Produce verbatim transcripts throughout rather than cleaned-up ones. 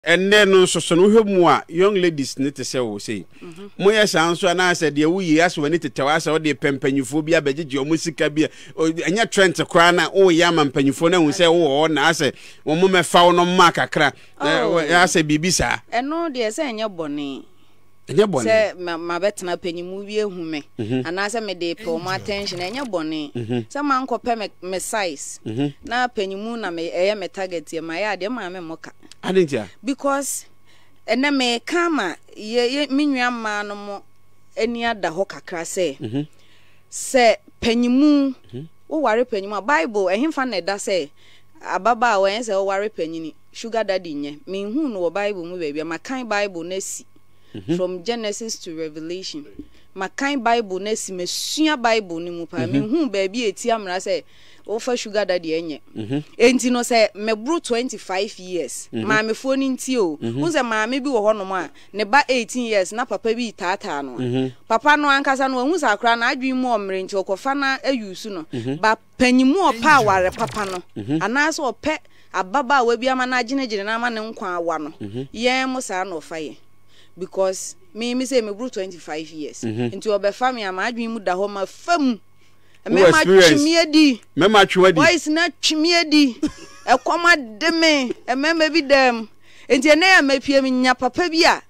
And then no so so no hwemu young ladies need to say wo say mo ye san so na say de wuyi aso ni tete wa say o de pempanyufo bi abegege o musika bi anya trend kra na o ya ma mpanyufo na hu say wo na say wo mo mefa wo no ma kakra ya say bibisa eno de say anya bone anya bone say ma betena panyimu bi ehu me ana say me de pay mo attention anya bone say man ko pe me size na panyimu na me eye me target ye ma ya de ma me moka adentia because ena me kama ye minwa ma no mo eni ada ho kakra say se panyimu wo ware panyimu Bible ehimfa na da say ababa we say wo ware panyini sugar daddy nye me hu no Bible mu bia ma kan Bible na si from Genesis to Revelation ma kan Bible na si mesua Bible ni mu pa me hu ba bia eti amra say wo fa sugar daddy enye enti no say me bro twenty-five years ma me fo ni nti o hu say ma me bi wo hono ma ne ba eighteen years na papa bi tata no papa no ankasa no hu sa kra na adwi mu omre nti okofa na ayusu no ba panyimu opa aware papa no ana so ope ababa wa bi ama na aginegire na ama ne nkwa awa no yen mo sa na ofaye because me me say me bro twenty-five years nti obefa me ama adwi mu da ho ma fam Mema chimiedi mema chwedi boys na chimiedi e kwama deme e mema bi dem enti na ya mapie mi nya papa bi a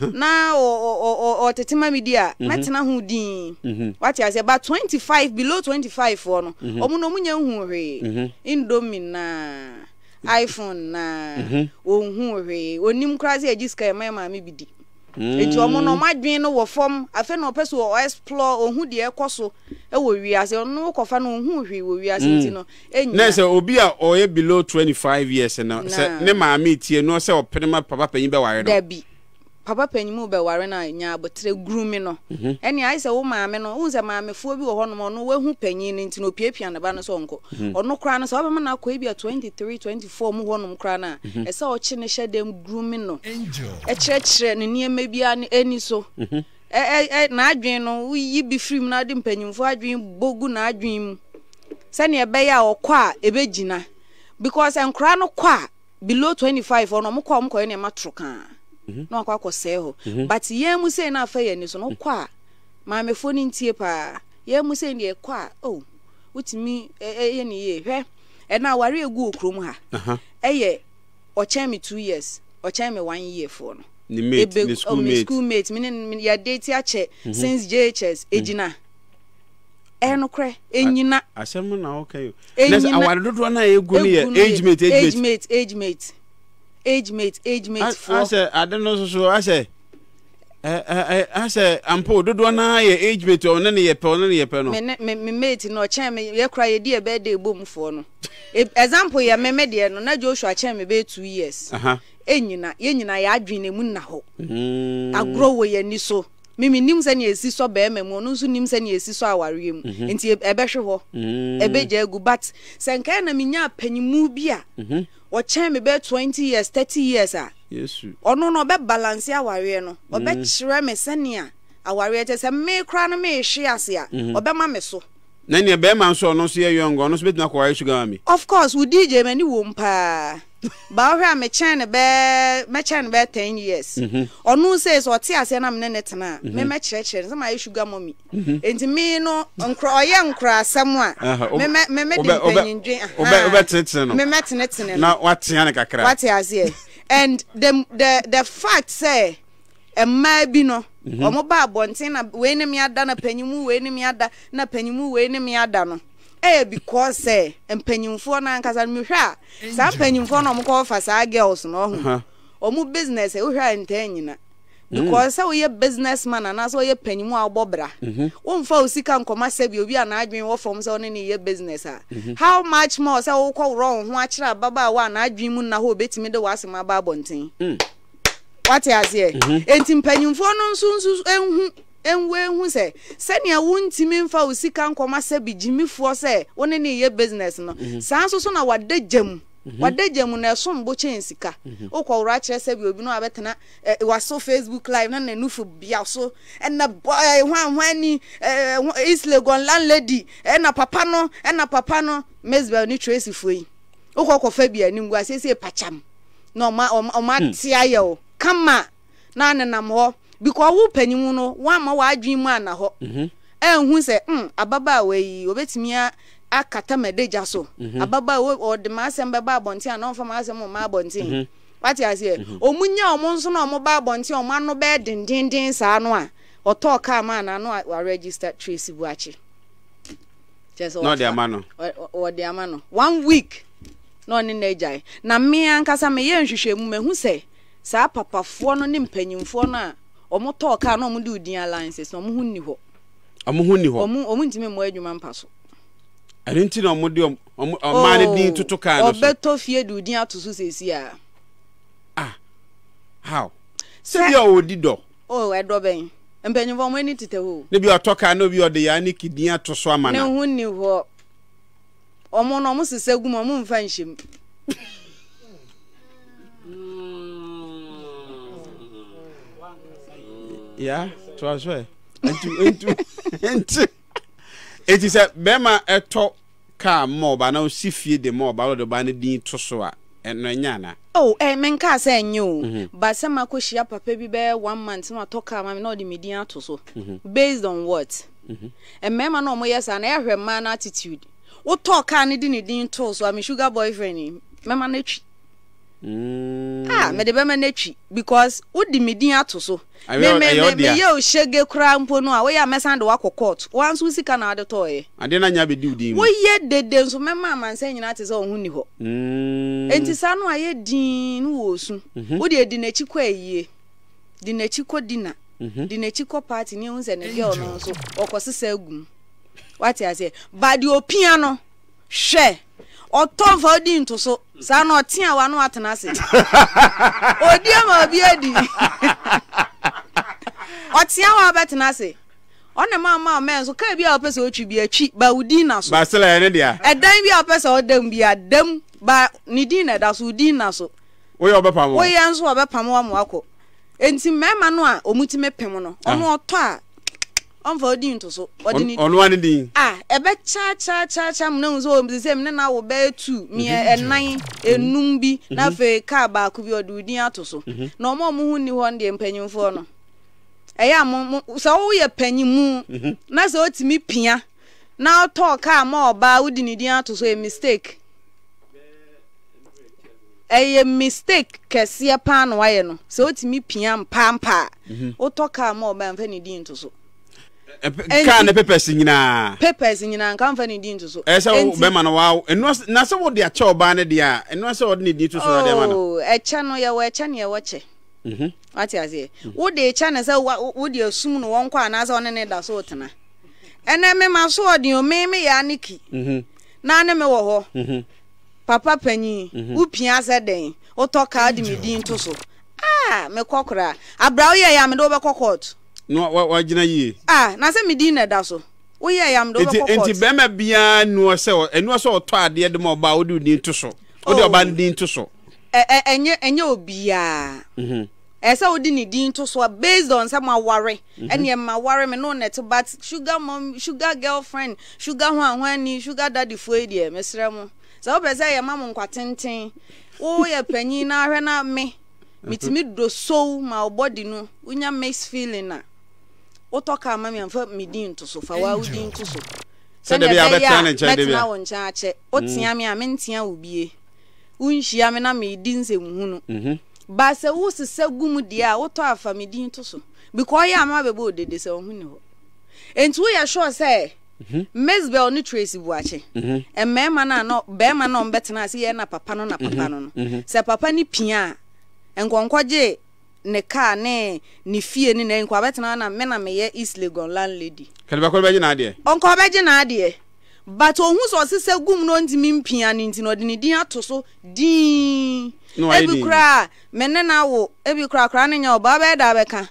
na o o o tetima mi dia metena hu din what you say about twenty-five below twenty-five for no omu no munya hu hwe indomie na iPhone na o hu hwe onim krase agiska e mema mi bidi enti omo no madwen no wo fom afa no peso o explore ohu de ekoso e wo wiase no kofa no ohu hwi wo wiase enti no enya na se obi a o ye below twenty-five years na se ne maami tie no se opedema papa panyin be ware no dabi papa panyimu be ware na nya abotre groom no eni ai se wo maame no wo se maame fo bi wo ho no no wahu panyin enti no piapia ne ba no so nko ono kra no so ba na ko bi twenty-three twenty-four mu ho no kra na e se o chi ne hyedem groom no e kire kire ne niema bia ne eni so e e na adwen no yi bi film na de panyimfo adwen bogu na adwen mu se ne ebe ya okwa ebegina because enkra no kwa below twenty-five ono mo kwa mo ko ne matroka no akwa kwose ho but ye mu say na afa ye ni so no kwa ma me fo ni ntie pa ye mu say ni e kwa oh utimi ye ni ye hwe e na ware egu okrom ha eye o chen me two years o chen me one year for no ni mate ni school mate school mate me ya date ya che since J H S ejina e no kre enyina asem na okay let's aware dodo na egu ni age mate age mate age mate age mate age mate for I say I don't know so so I say eh I say ampo dodo na ye age mate o na ne ye pe o na ne ye pe no me me mate no chen me ye kra ye di e be dey bom for no example ye me me de no na Joshua chen me be two years aha enyina ye nyina ya adwene mu na ho agro wo ye ni so mimi nim se ne esi so be memu no nso nim se ne esi so aware mu enti e be hwe ho e be je gu but senka na minya panyimu bi a o chen me be twenty years thirty years ah yesu ono no be balance aware no o be kire me sene a aware te se me kra no me hwe ase a o be ma me so na ne be ma so no so ye young no so betina kwa sugar mami of course we D J mani wo mpa ba hwe me chen be me chen be ten years ono say so te ase na me ne tena me me kire kire se ma sugar mommy enti me no nkro oye nkro asem a me me me de panyindwe obe obe tete no me me tene tene na wate ya ne kakra wate ase and the the the fact say e ma bi no omo ba abonten na we ne me ada na panyimu we ne me ada na panyimu we ne me ada no eh because say empanyimfo na ankasa me hwa sa empanyimfo no mo ko fa sa girls no ho omo business e hwa ntanyina because say we businessman na so ye panyimu agbobra wo mfa osika nkoma sabi obi a na adwen wo from say one ne ye business a how much more say wo ko wrong ho akira baba wa na adwen mu na ho betimi de wasem aba abonten what you say enti mpanyimfo no nso nso enhu enwe hu se senia wuntimi mfa osika nkoma sabi jimifo se one ne ye business no sanso so na wadagem wadagem na sombo chensika okwo kire sabi obi no abetena waso Facebook live na na nufu bia so na hwan hwan ni East Legon landlady na papa no na papa no Mesbel ni Tracy foi okwo kofa bia ni ngwa sese pacham no ma o ma tia ye o kama na nenam ho because wo panimu no wa ma wa adwen mu ana ho mhm ehun se mm ababa we yi obetimi akata medeja so ababa o de ma asem beba abonti ana on fa ma asem ma abonti what you say omunya omo nso na omo ba abonti omo ano be dindindin sa no a oto ka ma na no wa register Tracy Buachi just no de amano o de amano one week no ni na ejai na me ankasa me ye nhwehwemu mehu se sa papafo no ne mpanyimfo no a omo to ka na omo de udin alliances no omo hu ni ho omo hu ni ho omo omo ntime mo adwuma mpaso adenti na omo de omo ma ne din tutu ka no so obeto fie de udin atoso sesi a ah how se bi o di do oh edo ben mpanyimfo mo ni tete ho ne bi o to ka no bi o de Yaa Nicky din atoso amana ne hu ni ho omo no omo sesegu mo mo mfa nhyem yeah to as well entu entu entu it is a bema eto ka mo ba na si fie de mo ba do ba ne din to so a eno nya na oh eh men ka say nyo ba se makohia papa bi be one month na to ka ma me na de me din ato so based on what and mema na omo yes na ehwe ma na attitude wo to ka ne di ne din to so am sugar boyfriend mema na twi mm ah me de be ma na twi because wo di me din ato so me me me ye o shege kura mpo no a wo ya mesan de wako court wan so sika na ade to ye ade na nya be di udi wo ye dede nso mema amansa nyina te se ohun ni ho mm enti sa no aye din wo su wo de di na chi kwa yie di na chi ko dina di na chi ko party ni hun se ne girl no so okosesa agum what I say ba di opia no hwe oton fa di nto so sa no otia wa no atena se odi ama bi adi otia wa betena se ona ma ma men so ka bi a opese otwi bi atwi ba udi na so ba sele ne dia edan bi a opese odam bi adam ba ni di na da so udi na so wo ye obepam wo ye nso obepam wa mo akọ enti mema no a omutime pem no ono oto a onfa odi nto so odi ni ono ane din ah ebe cha cha cha cha mna nso o se mne na wo be two mi enan enum bi na fe ka ba ku bi odi udi ato so na omo mo hu ni ho de mpanyimfo no eya mo so wo ye panyimu na so otimi pia na oto ka ma oba udi ni din ato so a mistake a mistake kese pa no waye no so otimi pia mpampa oto ka ma oba mfa ni din to so ka ne papers nyina papers nyina nka mfa ni din to so esa wo be ma no wa eno na se wo de acha oba ne de a eno se wo de ni din to so na de ma no oh echa no ye wo echa ne ye wo che mhm ati azie wo de echa na se wo de asum no won kwa na se one ne da so tena ene me ma so de o me me Yaa Nicky mhm na ne me wo ho mhm papa panyi wo pia se den wo to ka de me din to so ah me kokora abra wo ye ya me do be kokot no wa gina yi ah na se me din na da so wo ye ya me do be kokot enti be ma bia no se enu se oto ade de ma ba wo de din to so wo de oba din to so eh enye enye obia mhm esa wo di ni din to so based on some aware ene ma ware me no net but sugar mom sugar girlfriend sugar hwan hwan ni sugar daddy fo e de mesra mu so wo be say ye mam nkwatenten wo ye panyi na ahwe na me mitimi do so ma body no unya mix feeling na wo toka ma me amfa me din to so fa wa wo din to so se de bia betra na nche de bia na wo ncha ache o tia me a me ntia wo bie unhia me na me din se nhunu mhm ba se wo sese gum dia wo to afa me din to so because ya ma bebo dede se ohuni ho enti wo ya sure say mhm Mesbel ni Tracy Buachi mhm e mema na no be ma no mbetena ase ye na papa no na papa no se papa ni pia enkonkwaje ne ka ne ni fie ni na enkwa betena na me na me ye East Legon landlady kale ba ko be na ade onko be je na ade but ohun so sese gum no ntimi mpia ni nti no de ni din ato so din ebi kra menne na wo ebi kra kra ne nya oba be da be ka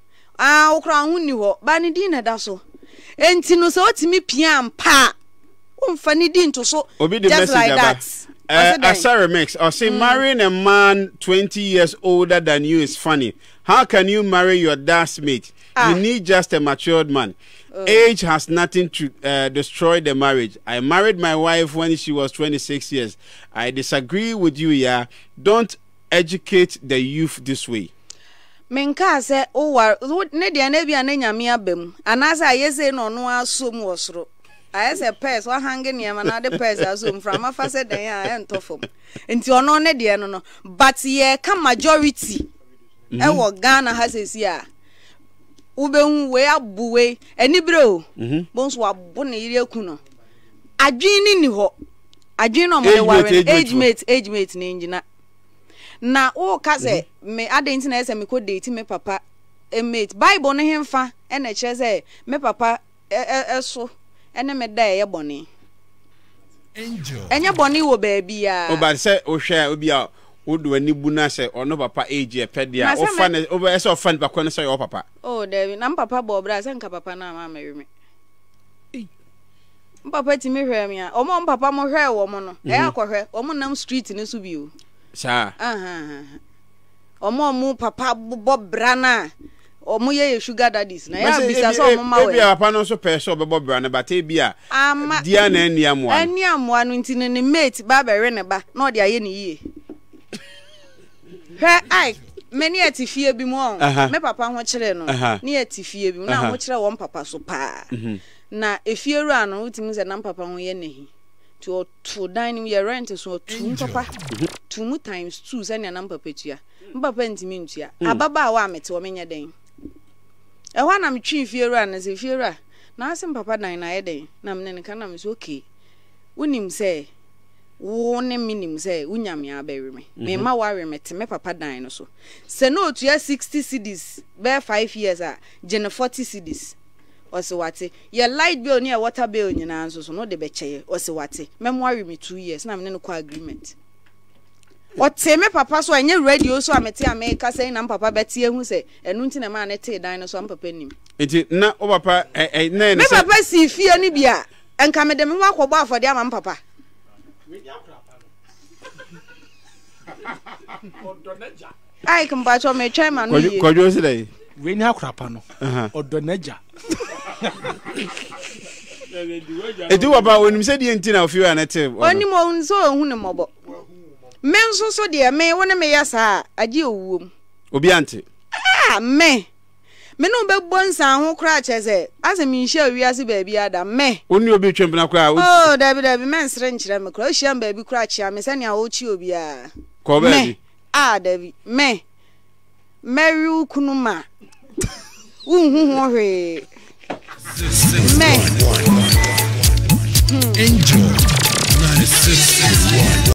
ah wo kra hu ni ho ba ni din na da so enti no so otimi pia mpa umfa ni din to so just like that uh, a Sarah mix or say mm. marrying a man twenty years older than you is funny. How can you marry your dad's mate? Ah. You need just a matured man. Uh. Age has nothing to uh, destroy the marriage. I married my wife when she was twenty-six years. I disagree with you, yeah. Don't educate the youth this way? Menka say o war ne dia na bia na nyame abam anasa ayese no no asom wosoro ayese pers wa hange niam na de pers asom from afa se den a entofom nti ono ne dia no no but ye ka majority e wo Ghana hasesi a ubehu we abuwe enibre o bonso abo ne yire ku no adwin ni ni ho adwin no mo de ware age mate age mate ni ngina na o kaze me adenti na ese me ko date me papa e mate bible no hemfa e na kire se me papa eso ene me da ye bone angel enye bone wo ba bia o ba se o hwe obi a o do ani bu na se ono papa age e pedia o fa na o ba se o fa na papa no se your papa oh David na papa bo bra se nka papa na ma me papa ti me hwe me a o mo papa mo hwe wo mo no e akohwe o mo nam street ne so bi o sa aha omo mu papa bo brana omo ye sugar daddies na ya bisa so omo ma we e bia papa no so pe so be bo brana but e bia dia na ani amoa ani amoa no nti ne mate ba be we ne ba na o de aye ne yie he ai meni atifie bi mu on me papa ho kire no ne atifie bi na ho kire won papa so pa na efie ru ano utimi se na papa ho ye nehi to to dining your rent so two papa two times two say na papa tua papa ntimi ntua ababa wa amete wo menye den e ho na metwi fieru an se fieru a na asem papa dan na ye den na mne ne kana me so okay unim say wo ne minim say unyame abewe me me ma ware me te me papa dan no so se no tua sixty cedis be five years a gene forty cedis ose wate ye light bill ne water bill nyina nso so no de be cheye ose wate memory me two years na me ne ko agreement ote me papa so enye radio so amete America say na papa beti ehu say enu nti na ma ne te dan no so am papa nim enti na o papa eh na me papa si fie ni bia enka me de me wa kwogbo afode am papa ai kumba cho me try man ni ko jo se dai we ni akrapa no odonaja edu waba onim se die nti na ofio anete oni mo nso ohun ne mobo me nso so de me wona me yasa age owuom obi ante ah me me no be bonsa ho kra cheze ase me nhia wiase ba bia da me oni obi twempena kra oh dabi dabi men sre nkyere me kra ohia ba bi kra chia me se ne a ochi obi a ko ba bi ah dabi me meru kunuma uhu ho hwe me Angel ninety-six point one